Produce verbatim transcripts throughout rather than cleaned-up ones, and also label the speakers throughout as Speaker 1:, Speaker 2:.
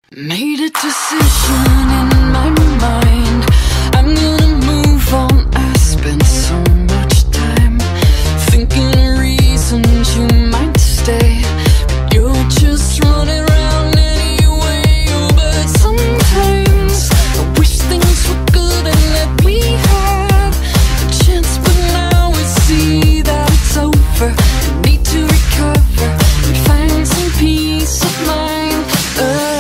Speaker 1: Made a decision in my mind, I'm gonna move on. I spent so much time thinking reasons you might stay, but you're just running around anyway. Oh, but sometimes I wish things were good and that we had a chance, but now I see that it's over. I need to recover and find some peace of mind. uh,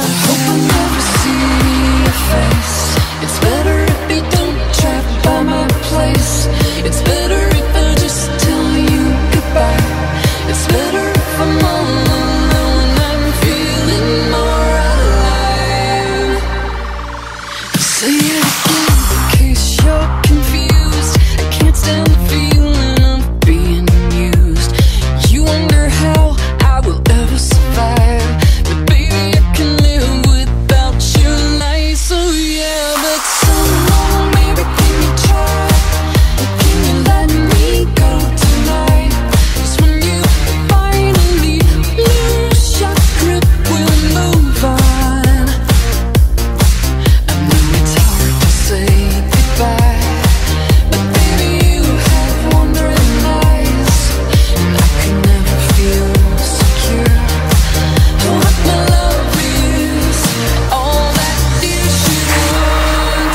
Speaker 1: It's better if you don't drive by my place. It's better if I just tell you goodbye. It's better if I'm all alone. I'm feeling more alive. Say it again in case you're confused. I can't stand the feeling of being used. You wonder how I will ever survive, but baby I can live without your lies. So yeah, but someone, maybe can you try? Can you let me go tonight? 'Cause when you finally lose your grip, we'll move on. I know it's hard to say goodbye, but baby you have wandering eyes, and I can never feel secure. What my love is, all that you should want.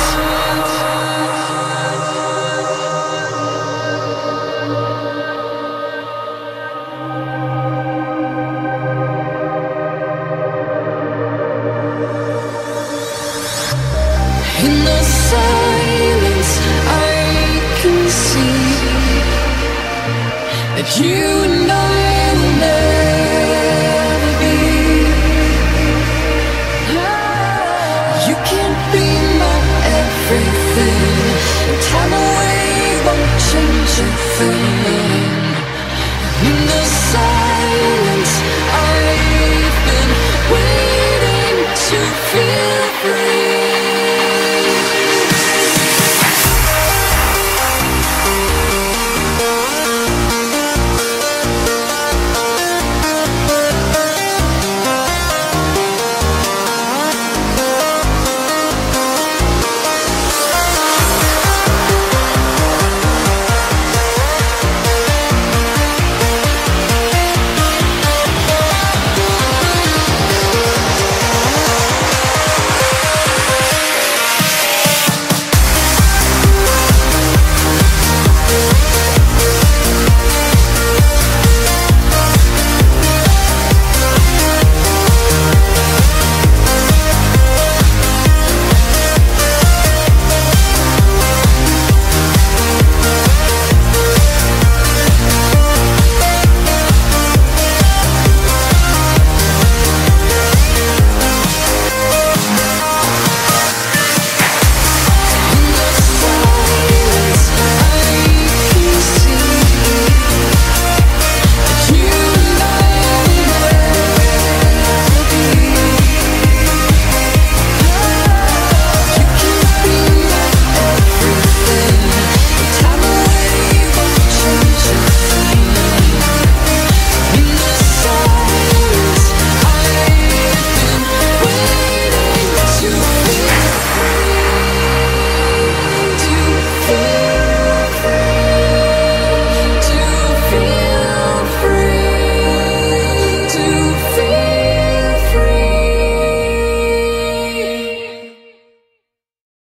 Speaker 1: In the silence I can see that you and I will never be. You can't be my everything. Time away won't change a thing.